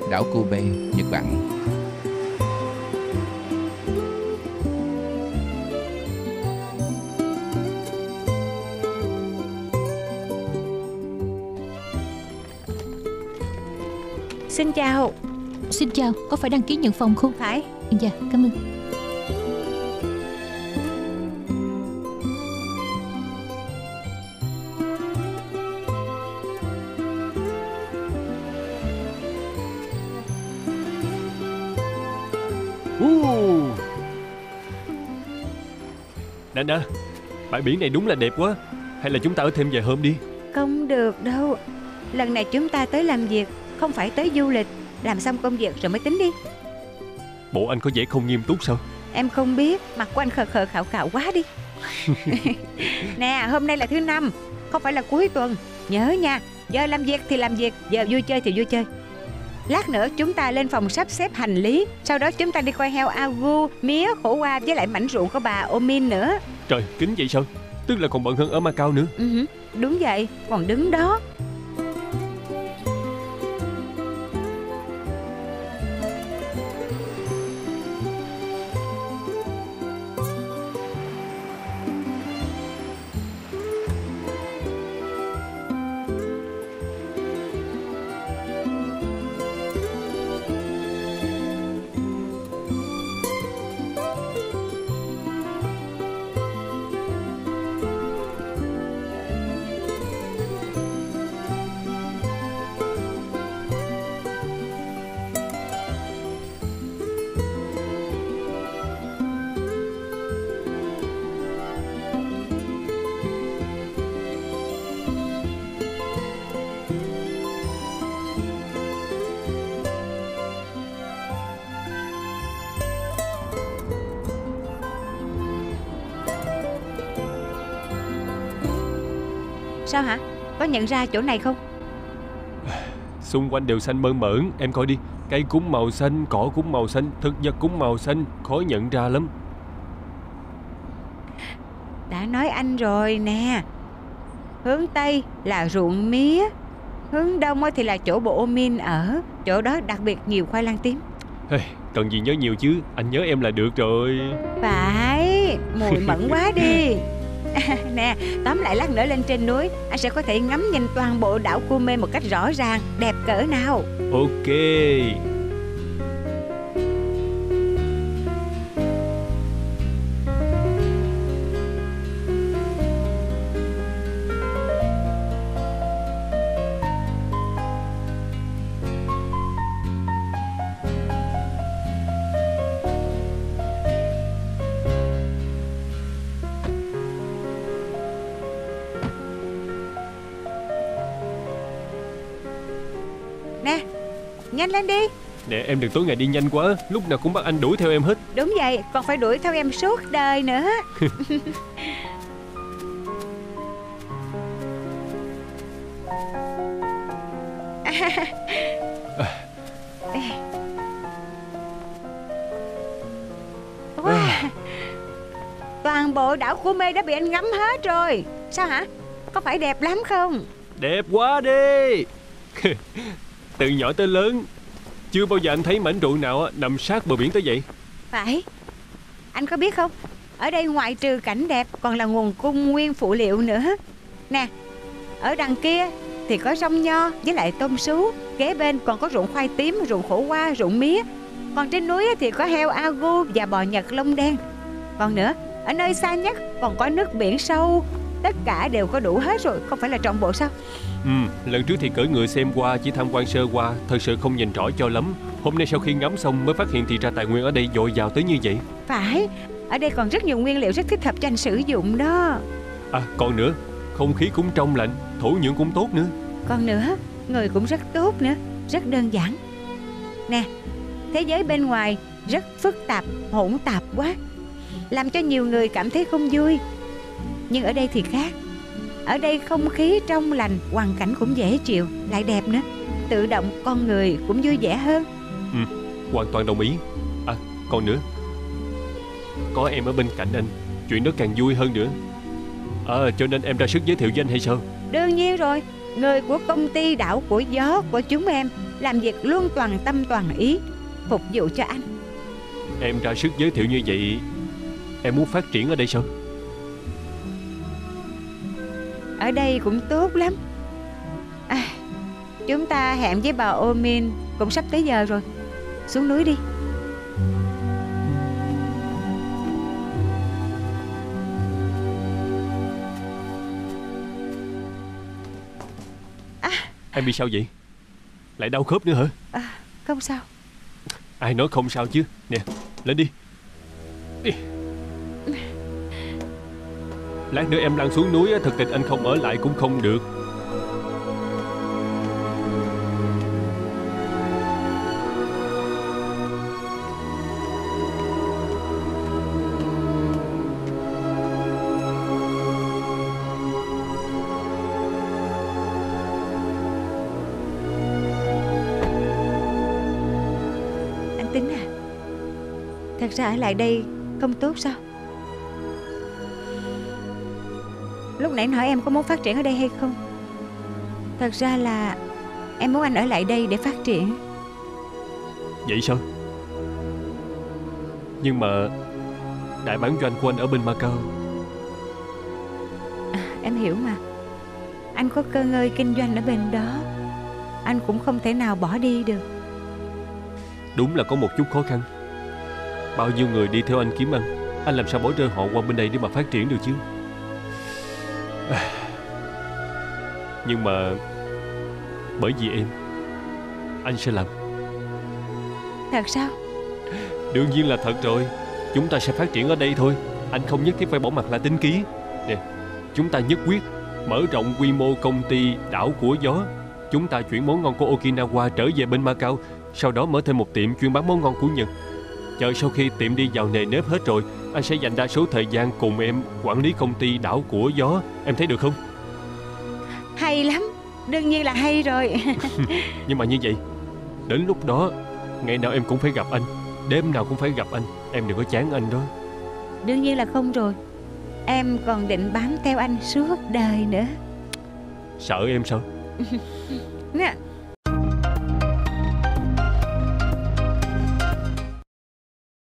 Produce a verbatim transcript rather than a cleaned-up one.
đảo Kobe, Nhật Bản. Xin chào. Xin chào, có phải đăng ký nhận phòng không? Phải. Dạ, cảm ơn. uh. Nè nè, bãi biển này đúng là đẹp quá. Hay là chúng ta ở thêm vài hôm đi? Không được đâu. Lần này chúng ta tới làm việc, không phải tới du lịch. Làm xong công việc rồi mới tính đi. Bộ anh có vẻ không nghiêm túc sao? Em không biết, mặt của anh khờ khờ khạo khạo quá đi. Nè, hôm nay là thứ năm, không phải là cuối tuần. Nhớ nha, giờ làm việc thì làm việc, giờ vui chơi thì vui chơi. Lát nữa chúng ta lên phòng sắp xếp hành lý. Sau đó chúng ta đi coi heo Agu, mía, khổ qua với lại mảnh ruộng của bà Omin nữa. Trời, kính vậy sao? Tức là còn bận hơn ở Macau nữa. Ừ, đúng vậy, còn đứng đó. Sao hả? Có nhận ra chỗ này không? Xung quanh đều xanh mơn mởn. Em coi đi, cây cũng màu xanh, cỏ cũng màu xanh, thực vật cũng màu xanh, khó nhận ra lắm. Đã nói anh rồi nè. Hướng Tây là ruộng mía, hướng Đông thì là chỗ bộ Omin ở. Chỗ đó đặc biệt nhiều khoai lang tím. Hey, cần gì nhớ nhiều chứ, anh nhớ em là được rồi. Phải, mùi mẫn quá đi. Nè, tóm lại lát nữa lên trên núi anh sẽ có thể ngắm nhìn toàn bộ đảo Kume một cách rõ ràng. Đẹp cỡ nào. Ok. Nè, nhanh lên đi. Nè, em đừng tối ngày đi nhanh quá, lúc nào cũng bắt anh đuổi theo em hết. Đúng vậy, còn phải đuổi theo em suốt đời nữa. Wow. Toàn bộ đảo Kume đã bị anh ngắm hết rồi. Sao hả? Có phải đẹp lắm không? Đẹp quá đi. Từ nhỏ tới lớn chưa bao giờ anh thấy mảnh ruộng nào nằm sát bờ biển tới vậy. Phải. Anh có biết không, ở đây ngoại trừ cảnh đẹp còn là nguồn cung nguyên phụ liệu nữa. Nè, ở đằng kia thì có rong nho với lại tôm sú, kế bên còn có ruộng khoai tím, ruộng khổ qua, ruộng mía. Còn trên núi thì có heo Agu và bò Nhật lông đen. Còn nữa, ở nơi xa nhất còn có nước biển sâu. Tất cả đều có đủ hết rồi, không phải là trọn bộ sao? Ừ, lần trước thì cưỡi ngựa xem qua, chỉ tham quan sơ qua, thật sự không nhìn rõ cho lắm. Hôm nay sau khi ngắm xong mới phát hiện thì ra tài nguyên ở đây dồi dào tới như vậy. Phải, ở đây còn rất nhiều nguyên liệu rất thích hợp cho anh sử dụng đó. À, còn nữa, không khí cũng trong lành, thổ nhưỡng cũng tốt nữa. Còn nữa, người cũng rất tốt nữa, rất đơn giản. Nè, thế giới bên ngoài rất phức tạp, hỗn tạp quá, làm cho nhiều người cảm thấy không vui. Nhưng ở đây thì khác. Ở đây không khí trong lành, hoàn cảnh cũng dễ chịu, lại đẹp nữa. Tự động con người cũng vui vẻ hơn. Ừ, hoàn toàn đồng ý. À, còn nữa, có em ở bên cạnh anh, chuyện đó càng vui hơn nữa. À, cho nên em ra sức giới thiệu với anh hay sao? Đương nhiên rồi. Người của công ty đảo của gió của chúng em làm việc luôn toàn tâm toàn ý, phục vụ cho anh. Em ra sức giới thiệu như vậy, em muốn phát triển ở đây sao? Ở đây cũng tốt lắm. À, chúng ta hẹn với bà Ô Min cũng sắp tới giờ rồi. Xuống núi đi. Em bị sao vậy? Lại đau khớp nữa hả? À, không sao. Ai nói không sao chứ. Nè, lên đi. Đi. Lát nữa em lăn xuống núi, thật tình anh không ở lại cũng không được. Tính à, thật ra ở lại đây không tốt sao? Lúc nãy anh hỏi em có muốn phát triển ở đây hay không. Thật ra là em muốn anh ở lại đây để phát triển. Vậy sao? Nhưng mà đại bản doanh của anh ở bên Macau. À, em hiểu mà. Anh có cơ ngơi kinh doanh ở bên đó, anh cũng không thể nào bỏ đi được. Đúng là có một chút khó khăn. Bao nhiêu người đi theo anh kiếm ăn, anh làm sao bỏ rơi họ qua bên đây để mà phát triển được chứ? Nhưng mà bởi vì em, anh sẽ làm. Thật sao? Đương nhiên là thật rồi. Chúng ta sẽ phát triển ở đây thôi. Anh không nhất thiết phải bỏ mặt là tính ký. Nè, chúng ta nhất quyết mở rộng quy mô công ty đảo của gió. Chúng ta chuyển món ngon của Okinawa trở về bên Macau, sau đó mở thêm một tiệm chuyên bán món ngon của Nhật. Chờ sau khi tiệm đi vào nề nếp hết rồi, anh sẽ dành đa số thời gian cùng em quản lý công ty đảo của gió. Em thấy được không? Hay lắm. Đương nhiên là hay rồi. Nhưng mà như vậy, đến lúc đó ngày nào em cũng phải gặp anh, đêm nào cũng phải gặp anh. Em đừng có chán anh đó. Đương nhiên là không rồi. Em còn định bám theo anh suốt đời nữa. Sợ em sao? Nè,